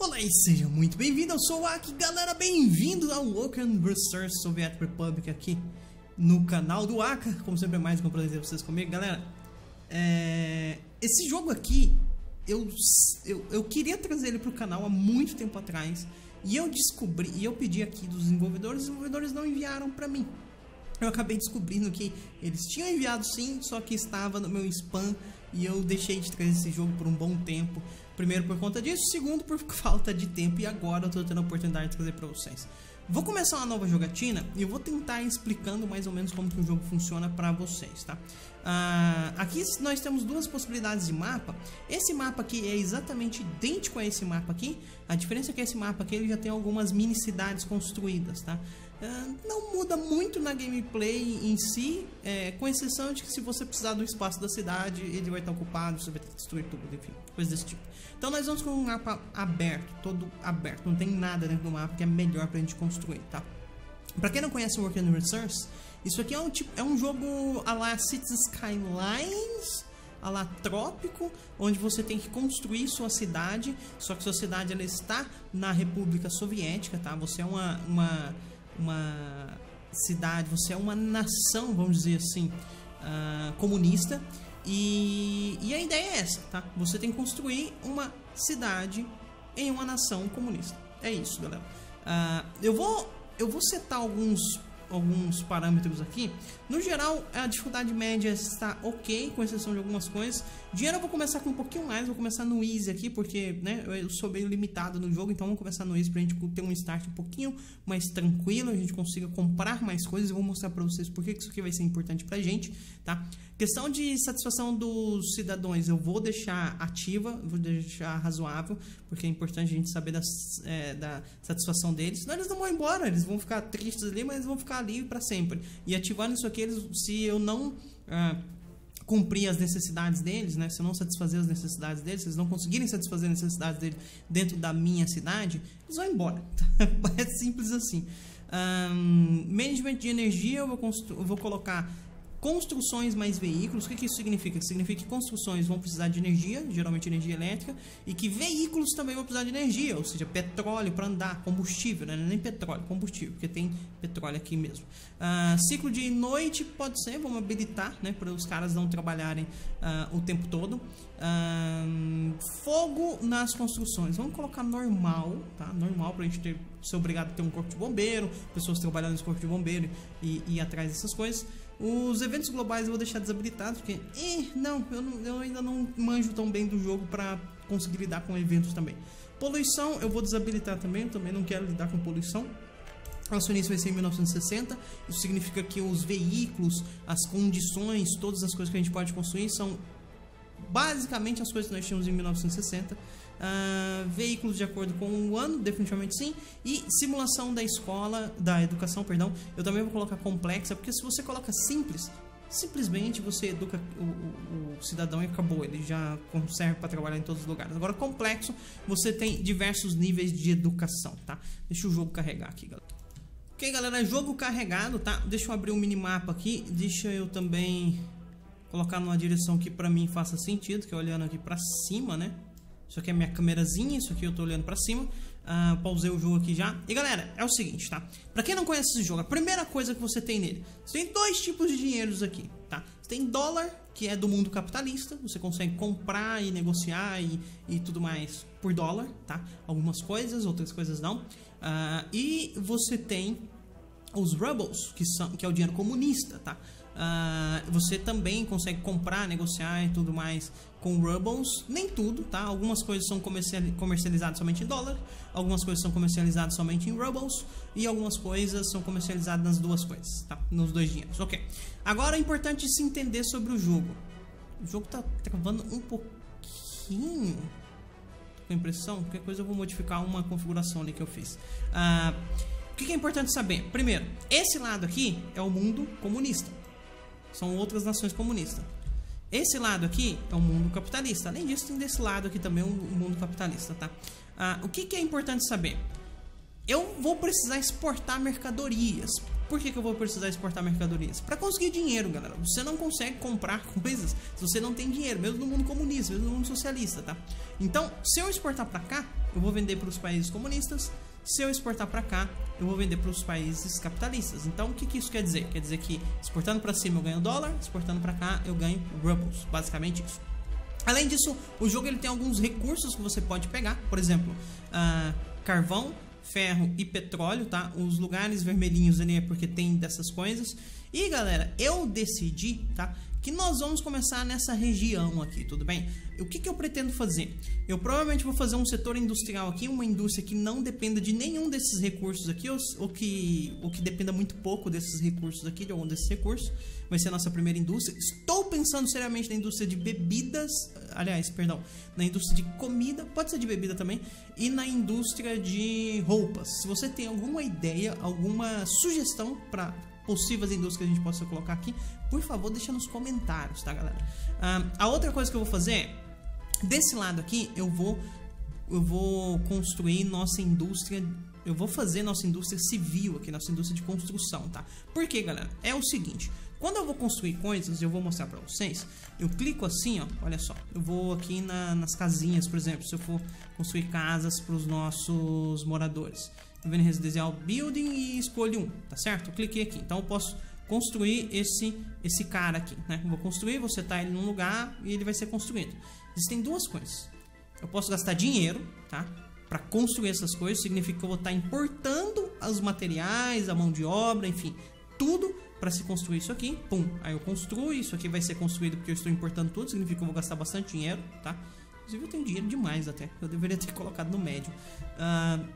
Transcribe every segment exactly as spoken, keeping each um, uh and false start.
Olá e seja muito bem-vindo, eu sou o Aki, galera, bem-vindo ao Woken versus. Soviet Republic aqui no canal do Aka. Como sempre é mais um prazer vocês comigo, galera. É... Esse jogo aqui, eu, eu, eu queria trazer ele pro canal há muito tempo atrás. E eu descobri, e eu pedi aqui dos desenvolvedores, os desenvolvedores não enviaram pra mim. Eu acabei descobrindo que eles tinham enviado sim, só que estava no meu spam. E eu deixei de trazer esse jogo por um bom tempo. Primeiro por conta disso, segundo por falta de tempo. E agora eu tô tendo a oportunidade de trazer pra vocês. Vou começar uma nova jogatina e eu vou tentar ir explicando mais ou menos como que o jogo funciona pra vocês, tá? Ah, aqui nós temos duas possibilidades de mapa. Esse mapa aqui é exatamente idêntico a esse mapa aqui. A diferença é que esse mapa aqui ele já tem algumas mini cidades construídas, tá? Uh, não muda muito na gameplay em si, é, com exceção de que se você precisar do espaço da cidade, ele vai estar ocupado, você vai ter que destruir tudo, enfim, coisas desse tipo. Então nós vamos com um mapa aberto, todo aberto, não tem nada dentro do mapa que é melhor pra gente construir, tá? Pra quem não conhece o Woken versus, isso aqui é um, tipo, é um jogo a la Cities Skylines, a la Trópico, onde você tem que construir sua cidade, só que sua cidade ela está na República Soviética, tá? Você é uma... uma uma cidade, você é uma nação, vamos dizer assim, uh, comunista, e, e a ideia é essa, tá? Você tem que construir uma cidade em uma nação comunista. É isso, galera. Uh, eu vou eu vou setar alguns alguns parâmetros aqui. No geral, a dificuldade média está ok, com exceção de algumas coisas. Dinheiro eu vou começar com um pouquinho mais, vou começar no easy aqui, porque né, eu sou meio limitado no jogo, então vamos começar no easy pra gente ter um start um pouquinho mais tranquilo, a gente consiga comprar mais coisas. Eu vou mostrar pra vocês por que isso aqui vai ser importante pra gente, tá? Questão de satisfação dos cidadãos, eu vou deixar ativa, vou deixar razoável, porque é importante a gente saber das, é, da satisfação deles. Senão eles não vão embora, eles vão ficar tristes ali, mas eles vão ficar ali para sempre. E ativando isso aqui, eles, se eu não ah, cumprir as necessidades deles, né, se eu não satisfazer as necessidades deles, se eles não conseguirem satisfazer as necessidades deles dentro da minha cidade, eles vão embora. É simples assim. Um, management de energia, eu vou, eu vou colocar construções mais veículos. O que, que isso significa? Significa que construções vão precisar de energia, geralmente energia elétrica, e que veículos também vão precisar de energia, ou seja, petróleo para andar, combustível, né? Não é nem petróleo, combustível, porque tem petróleo aqui mesmo. Uh, ciclo de noite pode ser, vamos habilitar, né, para os caras não trabalharem uh, o tempo todo. Uh, fogo nas construções, vamos colocar normal, tá? Normal para a gente ter, ser obrigado a ter um corpo de bombeiro, pessoas trabalhando nesse corpo de bombeiro e, e ir atrás dessas coisas. Os eventos globais eu vou deixar desabilitados, porque eh, não, eu não, eu ainda não manjo tão bem do jogo para conseguir lidar com eventos também. Poluição eu vou desabilitar também, eu também não quero lidar com poluição. Nosso início vai ser em mil novecentos e sessenta, isso significa que os veículos, as condições, todas as coisas que a gente pode construir são basicamente as coisas que nós tínhamos em mil novecentos e sessenta. Uh, veículos de acordo com o ano, definitivamente sim. E simulação da escola, da educação, perdão, eu também vou colocar complexa, porque se você coloca simples, simplesmente você educa o, o, o cidadão e acabou, ele já serve para trabalhar em todos os lugares. Agora complexo, você tem diversos níveis de educação, tá? Deixa o jogo carregar aqui, galera. Ok, galera, jogo carregado, tá? Deixa eu abrir um minimapa aqui, deixa eu também colocar numa direção que pra mim faça sentido, que é olhando aqui pra cima, né? Isso aqui é minha câmerazinha, isso aqui eu tô olhando pra cima. uh, Pausei o jogo aqui já. E galera, é o seguinte, tá? Pra quem não conhece esse jogo, a primeira coisa que você tem nele, você tem dois tipos de dinheiros aqui, tá? Você tem dólar, que é do mundo capitalista, você consegue comprar e negociar e, e tudo mais por dólar, tá? Algumas coisas, outras coisas não. uh, E você tem os rubles, que, são, que é o dinheiro comunista, tá? Uh, você também consegue comprar, negociar e tudo mais com rubles, nem tudo, tá? Algumas coisas são comercializadas somente em dólar, algumas coisas são comercializadas somente em rubles e algumas coisas são comercializadas nas duas coisas, tá? Nos dois dinheiros, ok. Agora é importante se entender sobre o jogo. O jogo tá travando um pouquinho, tô com a impressão, qualquer coisa eu vou modificar uma configuração ali que eu fiz. Uh, o que é importante saber? Primeiro, esse lado aqui é o mundo comunista. São outras nações comunistas. Esse lado aqui é o mundo capitalista. Além disso, tem desse lado aqui também o mundo capitalista, tá? Ah, o que, que é importante saber? Eu vou precisar exportar mercadorias Por que que eu vou precisar exportar mercadorias? Para conseguir dinheiro, galera. Você não consegue comprar coisas se você não tem dinheiro, mesmo no mundo comunista, mesmo no mundo socialista, tá? Então, se eu exportar para cá, eu vou vender para os países comunistas. Se eu exportar para cá, eu vou vender para os países capitalistas. Então, o que que isso quer dizer? Quer dizer que exportando para cima eu ganho dólar, exportando para cá eu ganho rubles, basicamente isso. Além disso, o jogo ele tem alguns recursos que você pode pegar, por exemplo, uh, carvão, ferro e petróleo, tá? Os lugares vermelhinhos ali é porque tem dessas coisas. E galera, eu decidi, tá, que nós vamos começar nessa região aqui, tudo bem? O que que eu pretendo fazer? Eu provavelmente vou fazer um setor industrial aqui, uma indústria que não dependa de nenhum desses recursos aqui, ou, ou, que, ou que dependa muito pouco desses recursos aqui, de algum desses recursos. Vai ser a nossa primeira indústria. Estou pensando seriamente na indústria de bebidas, aliás, perdão, na indústria de comida, pode ser de bebida também, e na indústria de roupas. Se você tem alguma ideia, alguma sugestão para possíveis indústrias que a gente possa colocar aqui, por favor, deixa nos comentários, tá, galera? Ah, a outra coisa que eu vou fazer é, desse lado aqui, eu vou, eu vou construir nossa indústria, eu vou fazer nossa indústria civil aqui, nossa indústria de construção, tá? Por quê, galera? É o seguinte, quando eu vou construir coisas, eu vou mostrar pra vocês, eu clico assim, ó, olha só, eu vou aqui na, nas casinhas, por exemplo, se eu for construir casas para os nossos moradores. Eu venho em Residencial Building e escolho um, tá certo? Eu cliquei aqui, então eu posso construir esse, esse cara aqui, né? Eu vou construir, vou setar ele num lugar e ele vai ser construído. Existem duas coisas. Eu posso gastar dinheiro, tá? Para construir essas coisas, significa que eu vou estar importando os materiais, a mão de obra, enfim, tudo para se construir isso aqui. Pum, aí eu construo, isso aqui vai ser construído porque eu estou importando tudo, significa que eu vou gastar bastante dinheiro, tá? Inclusive eu tenho dinheiro demais até, eu deveria ter colocado no médio. Uh,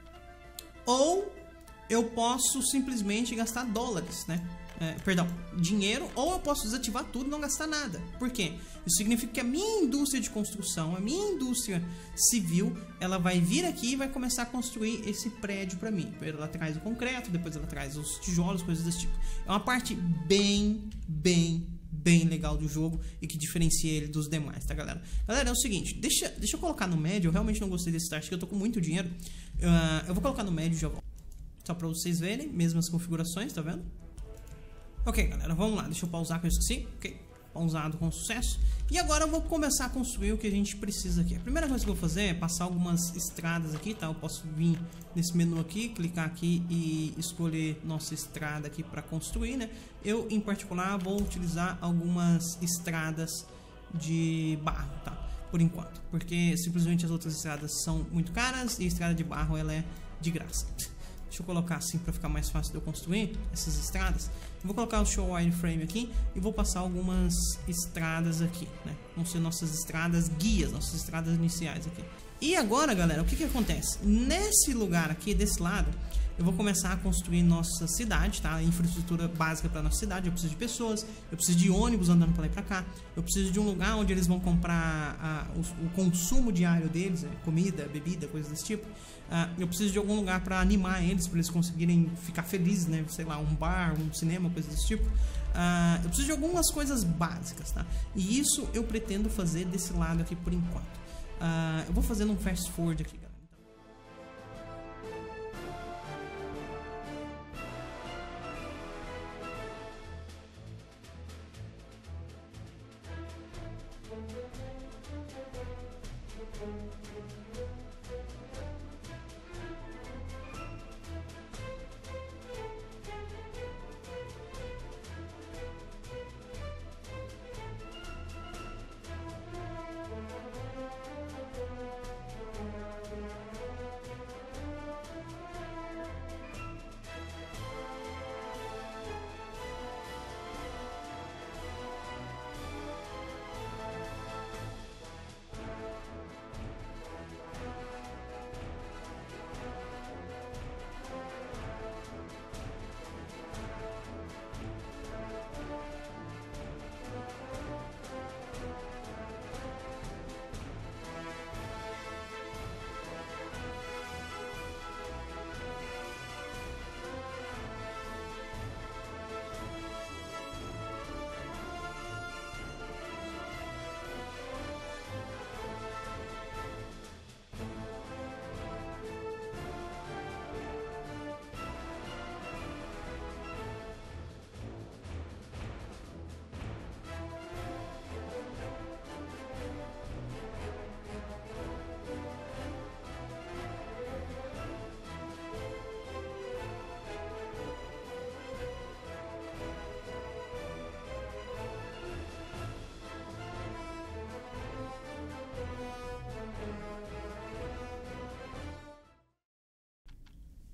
ou eu posso simplesmente gastar dólares, né? É, perdão, dinheiro, ou eu posso desativar tudo e não gastar nada. Por quê? Isso significa que a minha indústria de construção, a minha indústria civil, ela vai vir aqui e vai começar a construir esse prédio para mim. Ela traz o concreto, depois ela traz os tijolos, coisas desse tipo. É uma parte bem, bem, bem legal do jogo e que diferencia ele dos demais, tá, galera? Galera, é o seguinte, deixa, deixa eu colocar no médio. Eu realmente não gostei desse start, que eu tô com muito dinheiro. Uh, eu vou colocar no médio já, só para vocês verem, mesmas configurações, tá vendo? Ok, galera, vamos lá. Deixa eu pausar que eu esqueci. Ok, pausado com sucesso. E agora eu vou começar a construir o que a gente precisa aqui. A primeira coisa que eu vou fazer é passar algumas estradas aqui, tá? Eu posso vir nesse menu aqui, clicar aqui e escolher nossa estrada aqui para construir, né? Eu, em particular, vou utilizar algumas estradas de barro, tá? Por enquanto. Porque simplesmente as outras estradas são muito caras e a estrada de barro, ela é de graça. Deixa eu colocar assim para ficar mais fácil de eu construir essas estradas. Eu vou colocar o show wireframe aqui e vou passar algumas estradas aqui, né? Vão ser nossas estradas guias, nossas estradas iniciais aqui. E agora, galera, o que que acontece? Nesse lugar aqui, desse lado, eu vou começar a construir nossa cidade, tá? A infraestrutura básica para nossa cidade. Eu preciso de pessoas, eu preciso de ônibus andando para lá e para cá. Eu preciso de um lugar onde eles vão comprar a, o, o consumo diário deles, né? Comida, bebida, coisas desse tipo. Uh, eu preciso de algum lugar para animar eles, para eles conseguirem ficar felizes, né? Sei lá, um bar, um cinema, coisas desse tipo. Uh, eu preciso de algumas coisas básicas, tá? E isso eu pretendo fazer desse lado aqui por enquanto. Uh, eu vou fazendo um fast forward aqui, galera.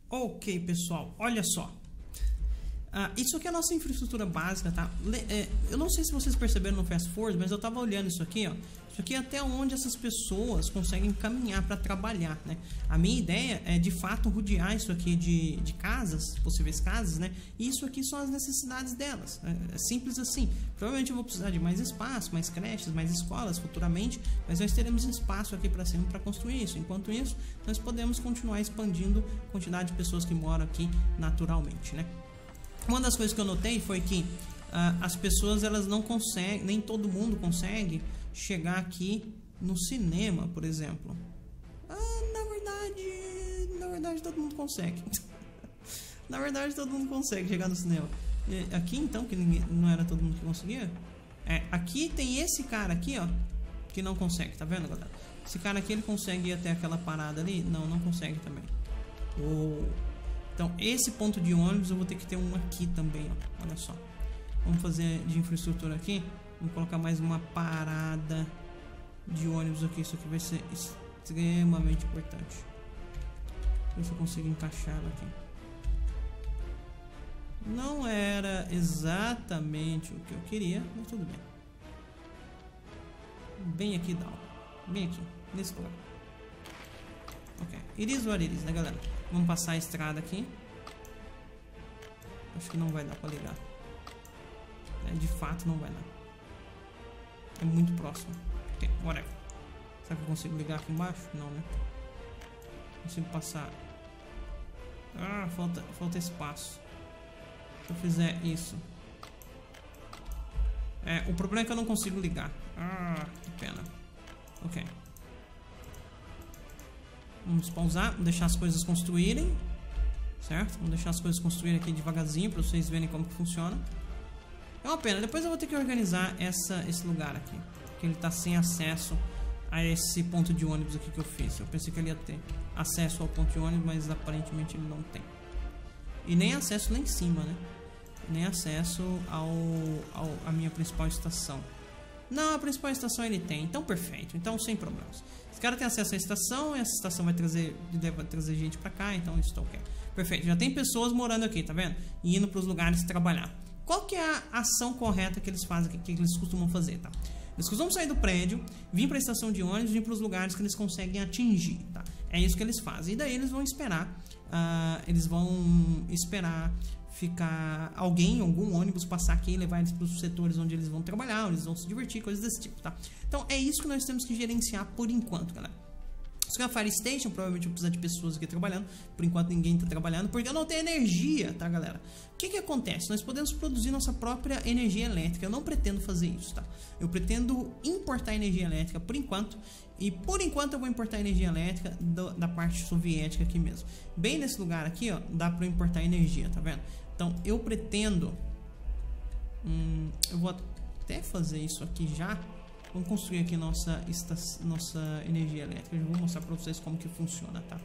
Ok, pessoal, olha só. Ah, isso aqui é a nossa infraestrutura básica, tá? É, eu não sei se vocês perceberam no Fast Forward, mas eu tava olhando isso aqui, ó. Isso aqui é até onde essas pessoas conseguem caminhar para trabalhar, né? A minha ideia é, de fato, rodear isso aqui de, de casas, possíveis casas, né? E isso aqui são as necessidades delas. É, é simples assim. Provavelmente eu vou precisar de mais espaço, mais creches, mais escolas futuramente, mas nós teremos espaço aqui para cima para construir isso. Enquanto isso, nós podemos continuar expandindo a quantidade de pessoas que moram aqui naturalmente, né? Uma das coisas que eu notei foi que uh, as pessoas, elas não conseguem, nem todo mundo consegue chegar aqui no cinema, por exemplo. Ah, na verdade, na verdade todo mundo consegue. Na verdade todo mundo consegue chegar no cinema. E aqui então, que ninguém, não era todo mundo que conseguia. É, aqui tem esse cara aqui, ó, que não consegue, tá vendo, galera? Esse cara aqui, ele consegue ir até aquela parada ali? Não, não consegue também. Oh. Então, esse ponto de ônibus eu vou ter que ter um aqui também, ó. Olha só. Vamos fazer de infraestrutura aqui. Vamos colocar mais uma parada de ônibus aqui. Isso aqui vai ser extremamente importante. Ver se eu consigo encaixar ela aqui. Não era exatamente o que eu queria, mas tudo bem. Bem aqui, Down. Bem aqui, nesse lugar. Ok. Iris ou Iris, né, galera? Vamos passar a estrada aqui. Acho que não vai dar pra ligar. É, de fato não vai dar. É muito próximo. Ok, whatever. Será que eu consigo ligar aqui embaixo? Não, né? Consigo passar. Ah, falta, falta espaço. Se eu fizer isso. É, o problema é que eu não consigo ligar. Ah, que pena. Ok. Vamos pausar, vamos deixar as coisas construírem. Certo? Vamos deixar as coisas construírem aqui devagarzinho para vocês verem como que funciona. É uma pena, depois eu vou ter que organizar essa, esse lugar aqui, porque ele está sem acesso a esse ponto de ônibus aqui que eu fiz. Eu pensei que ele ia ter acesso ao ponto de ônibus, mas aparentemente ele não tem. E nem acesso lá em cima, né? Nem acesso ao, ao a minha principal estação. Não, a principal estação ele tem, então perfeito, então sem problemas. Esse cara tem acesso à estação, e essa estação vai trazer, vai trazer gente pra cá, então isso tá ok. Perfeito, já tem pessoas morando aqui, tá vendo? E indo pros lugares trabalhar. Qual que é a ação correta que eles fazem, que, que eles costumam fazer, tá? Eles costumam sair do prédio, vir pra estação de ônibus, vir pros lugares que eles conseguem atingir, tá? É isso que eles fazem. E daí eles vão esperar, uh, eles vão esperar ficar alguém, algum ônibus passar aqui e levar eles para os setores onde eles vão trabalhar, onde eles vão se divertir, coisas desse tipo, tá? Então é isso que nós temos que gerenciar por enquanto, galera. Isso aqui é a Fire Station, provavelmente eu vou precisar de pessoas aqui trabalhando. Por enquanto ninguém está trabalhando, porque eu não tenho energia, tá, galera? O que que acontece? Nós podemos produzir nossa própria energia elétrica. Eu não pretendo fazer isso, tá? Eu pretendo importar energia elétrica por enquanto. E por enquanto eu vou importar energia elétrica do, da parte soviética aqui mesmo. Bem nesse lugar aqui, ó, dá para importar energia, tá vendo? Então eu pretendo... Hum, eu vou até fazer isso aqui já. Vamos construir aqui nossa, esta, nossa energia elétrica. Eu vou mostrar para vocês como que funciona, tá?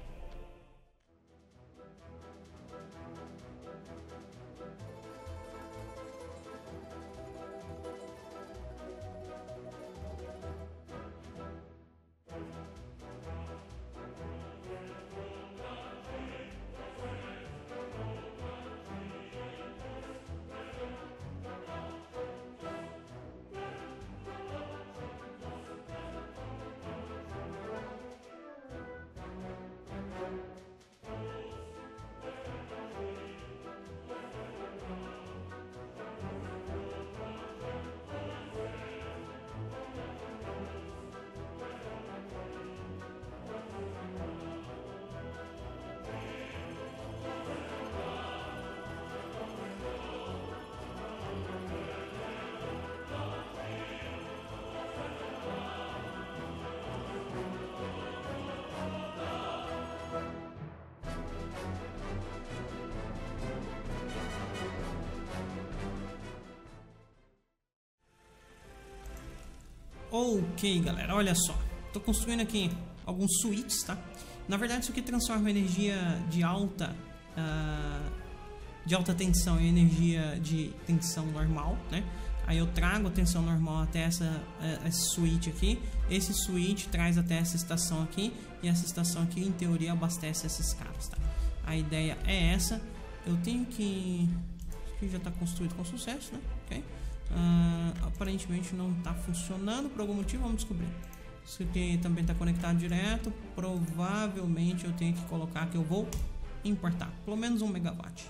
Ok, galera, olha só. Tô construindo aqui alguns suítes, tá? Na verdade, isso aqui transforma energia de alta uh, de alta tensão em energia de tensão normal, né? Aí eu trago a tensão normal até essa, uh, essa suíte aqui. Esse suíte traz até essa estação aqui. E essa estação aqui, em teoria, abastece esses caras, tá? A ideia é essa. Eu tenho que... Isso aqui já está construído com sucesso, né? Ok. Uh, aparentemente não está funcionando por algum motivo, vamos descobrir. Isso aqui também está conectado direto. Provavelmente eu tenho que colocar que eu vou importar pelo menos um megawatt.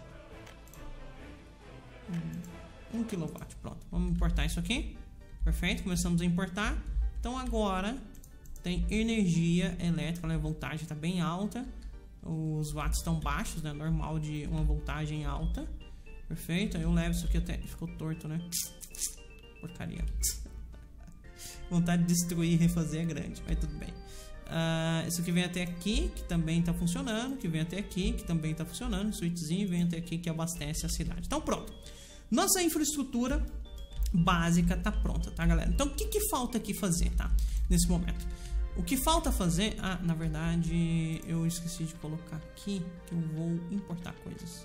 Um quilowatt, pronto. Vamos importar isso aqui. Perfeito, começamos a importar. Então agora tem energia elétrica, a voltagem está bem alta. Os watts estão baixos, né? Normal de uma voltagem alta. Perfeito, aí eu levo isso aqui até... Ficou torto, né? Porcaria. Vontade de destruir e refazer é grande, mas tudo bem. Uh, isso aqui vem até aqui, que também está funcionando. Que vem até aqui, que também está funcionando. O switchzinho vem até aqui, que abastece a cidade. Então pronto. Nossa infraestrutura básica está pronta, tá, galera? Então o que, que falta aqui fazer, tá? Nesse momento. O que falta fazer... Ah, na verdade, eu esqueci de colocar aqui que eu vou importar coisas.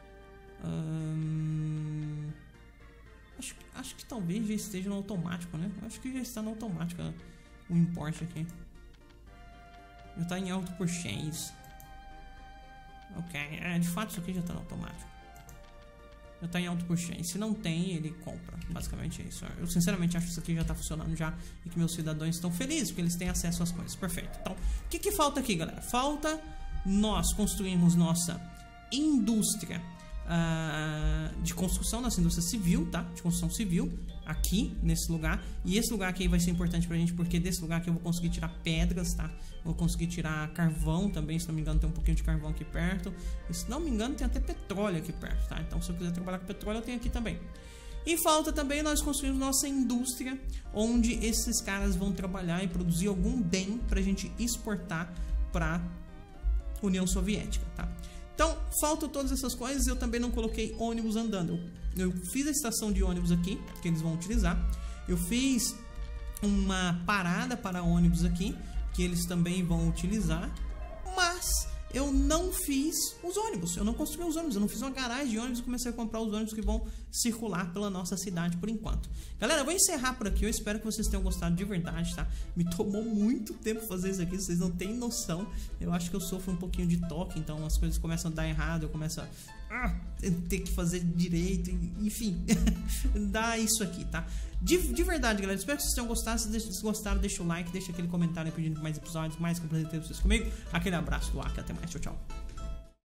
Hum... Acho, acho que talvez já esteja no automático, né? Acho que já está no automático o import aqui. Já está em auto purchase. Ok, é, de fato isso aqui já está no automático. Já está em auto purchase. Se não tem, ele compra. Basicamente é isso. Eu sinceramente acho que isso aqui já está funcionando já e que meus cidadãos estão felizes porque eles têm acesso às coisas. Perfeito. Então, o que, que falta aqui, galera? Falta nós construirmos nossa indústria Uh, de construção, nossa indústria civil, tá? De construção civil aqui nesse lugar. E esse lugar aqui vai ser importante pra gente porque desse lugar aqui eu vou conseguir tirar pedras, tá? Vou conseguir tirar carvão também, se não me engano tem um pouquinho de carvão aqui perto. E se não me engano tem até petróleo aqui perto, tá? Então se eu quiser trabalhar com petróleo eu tenho aqui também. E falta também nós construirmos nossa indústria onde esses caras vão trabalhar e produzir algum bem pra gente exportar pra União Soviética, tá? Então, faltam todas essas coisas. Eu também não coloquei ônibus andando. Eu, eu fiz a estação de ônibus aqui, que eles vão utilizar. Eu fiz uma parada para ônibus aqui, que eles também vão utilizar. Mas eu não fiz os ônibus. Eu não construí os ônibus. Eu não fiz uma garagem de ônibus e comecei a comprar os ônibus que vão circular pela nossa cidade por enquanto. Galera, eu vou encerrar por aqui. Eu espero que vocês tenham gostado de verdade, tá? Me tomou muito tempo fazer isso aqui. Vocês não têm noção. Eu acho que eu sofro um pouquinho de toque. Então as coisas começam a dar errado. Eu começo a ah, ter que fazer direito. Enfim, dá isso aqui, tá? De, de verdade, galera. Espero que vocês tenham gostado. Se vocês gostaram, deixa o like. Deixa aquele comentário aí pedindo mais episódios. Mais que eu apresentei vocês comigo. Aquele abraço do Aka. Até mais. Tchau, tchau.